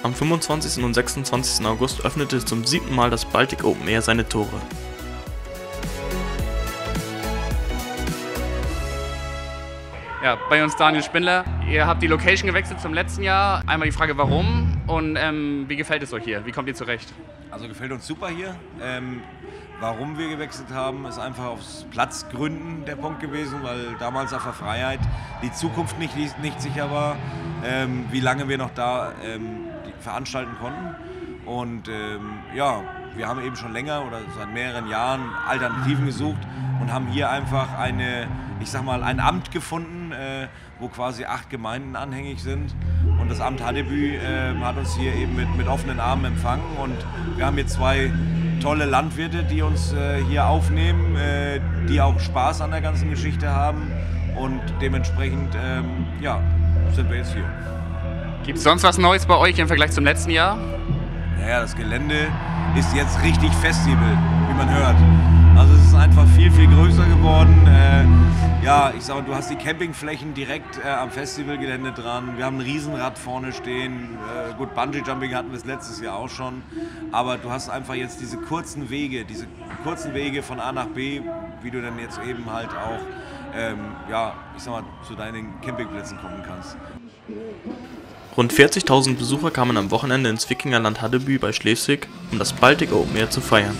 Am 25. und 26. August öffnete zum 7. Mal das Baltic Open Air seine Tore. Ja, bei uns Daniel Spindler. Ihr habt die Location gewechselt zum letzten Jahr. Einmal die Frage, warum und wie gefällt es euch hier? Wie kommt ihr zurecht? Also gefällt uns super hier. Warum wir gewechselt haben, ist einfach aus Platzgründen der Punkt gewesen, weil damals auf der Freiheit die Zukunft nicht sicher war, wie lange wir noch da veranstalten konnten. Und ja, wir haben eben schon länger oder seit mehreren Jahren Alternativen gesucht und haben hier einfach ein Amt gefunden, wo quasi 8 Gemeinden anhängig sind. Und das Amt Haddeby hat uns hier eben mit offenen Armen empfangen. Und wir haben hier 2 tolle Landwirte, die uns hier aufnehmen, die auch Spaß an der ganzen Geschichte haben. Und dementsprechend ja, sind wir jetzt hier. Gibt es sonst was Neues bei euch im Vergleich zum letzten Jahr? Naja, das Gelände ist jetzt richtig Festival, wie man hört. Also es ist einfach viel, viel größer geworden. Ja, ich sag mal, du hast die Campingflächen direkt am Festivalgelände dran. Wir haben ein Riesenrad vorne stehen. Gut, Bungee-Jumping hatten wir letztes Jahr auch schon. Aber du hast einfach jetzt diese kurzen Wege von A nach B, wie du dann jetzt eben halt auch, ja, ich sag mal, zu deinen Campingplätzen kommen kannst. Rund 40.000 Besucher kamen am Wochenende ins Wikingerland Haddeby bei Schleswig, um das Baltic Open Air zu feiern.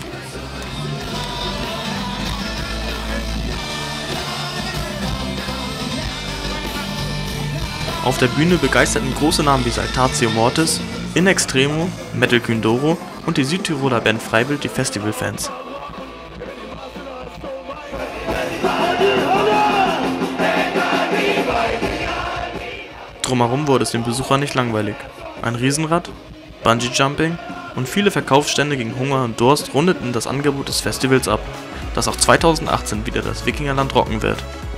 Auf der Bühne begeisterten große Namen wie Saltatio Mortis, In Extremo, Metal Kündoro und die Südtiroler Band Freiwild die Festivalfans. Drumherum wurde es den Besuchern nicht langweilig. Ein Riesenrad, Bungee-Jumping und viele Verkaufsstände gegen Hunger und Durst rundeten das Angebot des Festivals ab, das auch 2018 wieder das Wikingerland rocken wird.